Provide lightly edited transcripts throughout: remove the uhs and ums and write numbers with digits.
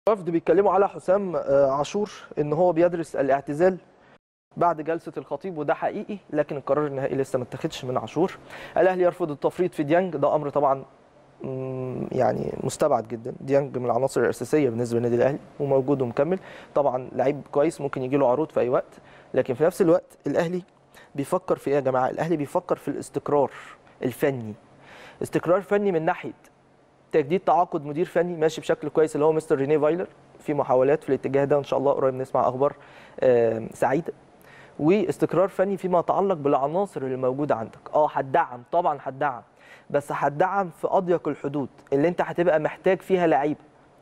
الوفد بيتكلموا على حسام عاشور ان هو بيدرس الاعتزال بعد جلسه الخطيب، وده حقيقي، لكن القرار النهائي لسه ما اتخذش من عاشور. الاهلي يرفض التفريط في ديانج، ده امر طبعا يعني مستبعد جدا. ديانج من العناصر الاساسيه بالنسبه للنادي الاهلي وموجود ومكمل، طبعا لعيب كويس ممكن يجي له عروض في اي وقت، لكن في نفس الوقت الاهلي بيفكر في ايه يا جماعه؟ الاهلي بيفكر في الاستقرار الفني. استقرار فني من ناحيه تجديد تعاقد مدير فني ماشي بشكل كويس اللي هو مستر رينيه فايلر، في محاولات في الاتجاه ده، ان شاء الله قريب نسمع اخبار سعيده. واستقرار فني فيما يتعلق بالعناصر اللي موجوده عندك. هتدعم طبعا، هتدعم، بس هتدعم في اضيق الحدود اللي انت هتبقى محتاج فيها لعيبه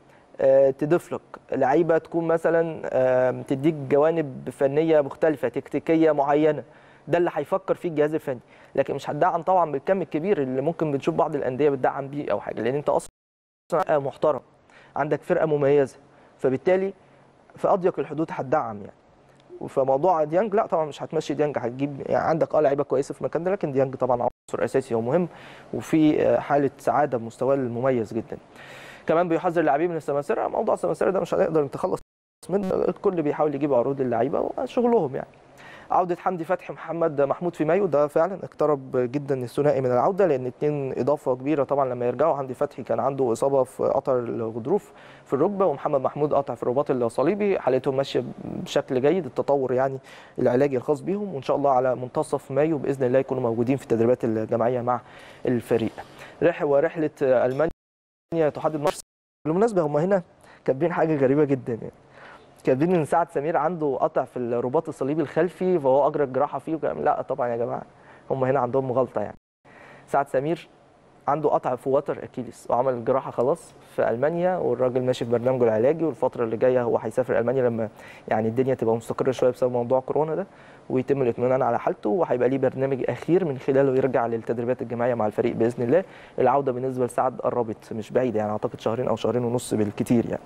تضيف لك، لعيبه تكون مثلا تديك جوانب فنيه مختلفه، تكتيكيه معينه. ده اللي هيفكر فيه الجهاز الفني، لكن مش هتدعم طبعا بالكم الكبير اللي ممكن بنشوف بعض الانديه بتدعم بيه او حاجه، لان انت اصلا فرقه محترم، عندك فرقه مميزه، فبالتالي في اضيق الحدود هتدعم يعني. فموضوع ديانج لا طبعا مش هتمشي ديانج، هتجيب يعني عندك لعيبه كويسه في المكان ده، لكن ديانج طبعا عنصر اساسي ومهم وفي حاله سعاده بمستواه المميز جدا. كمان بيحذر اللاعبين من السماسره. موضوع السماسره ده مش هنقدر نتخلص منه، الكل بيحاول يجيب عروض للعيبه وشغلهم يعني. عودة حمدي فتحي محمد محمود في مايو، ده فعلا اقترب جدا الثنائي من العودة، لأن اتنين إضافة كبيرة طبعا لما يرجعوا. حمدي فتحي كان عنده إصابة في قطر الغضروف في الركبة، ومحمد محمود قطع في الرباط الصليبي، حالتهم ماشية بشكل جيد، التطور يعني العلاجي الخاص بيهم، وإن شاء الله على منتصف مايو بإذن الله يكونوا موجودين في التدريبات الجماعية مع الفريق. ورحلة ألمانيا تحدد مصر. بالمناسبة هم هنا كاتبين حاجة غريبة جدا يعني، كاتبين ان سعد سمير عنده قطع في الرباط الصليبي الخلفي فهو اجرى الجراحه فيه وكلام. لا طبعا يا جماعه، هم هنا عندهم غلطه يعني. سعد سمير عنده قطع في وتر اكيليس وعمل الجراحه خلاص في المانيا، والراجل ماشي في برنامجه العلاجي، والفتره اللي جايه هو هيسافر المانيا لما يعني الدنيا تبقى مستقره شويه بسبب موضوع كورونا ده، ويتم الاطمئنان على حالته، وهيبقى ليه برنامج اخير من خلاله يرجع للتدريبات الجماعيه مع الفريق باذن الله. العوده بالنسبه لسعد قربت مش بعيده يعني، اعتقد شهرين او شهرين ونص بالكثير يعني.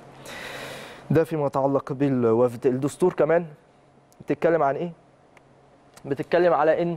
ده فيما يتعلق بالوفد. الدستور كمان بتتكلم عن ايه؟ بتتكلم على ان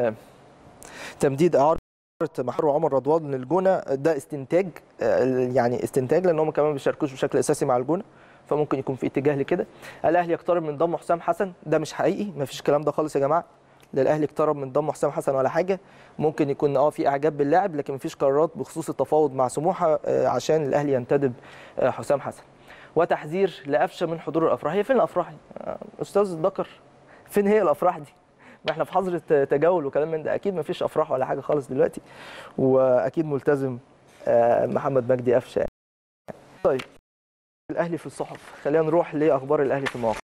تمديد اعاره محمد وعمر رضوان للجونه، ده استنتاج يعني استنتاج، لان هم كمان ما بيشاركوش بشكل اساسي مع الجونه، فممكن يكون في اتجاه لكده. الاهلي يقترب من ضم حسام حسن، ده مش حقيقي، ما فيش الكلام ده خالص يا جماعه. لا الاهلي اقترب من ضم حسام حسن ولا حاجه. ممكن يكون في اعجاب باللاعب، لكن ما فيش قرارات بخصوص التفاوض مع سموحه عشان الاهلي ينتدب حسام حسن. وتحذير لقفشه من حضور الافراح. هي فين الافراح؟ استاذ ذكر، فين هي الافراح دي؟ ما احنا في حظر تجول وكلام من ده، اكيد ما فيش افراح ولا حاجه خالص دلوقتي، واكيد ملتزم محمد مجدي قفشه. طيب الاهلي في الصحف، خلينا نروح لاخبار الاهلي في المواقع.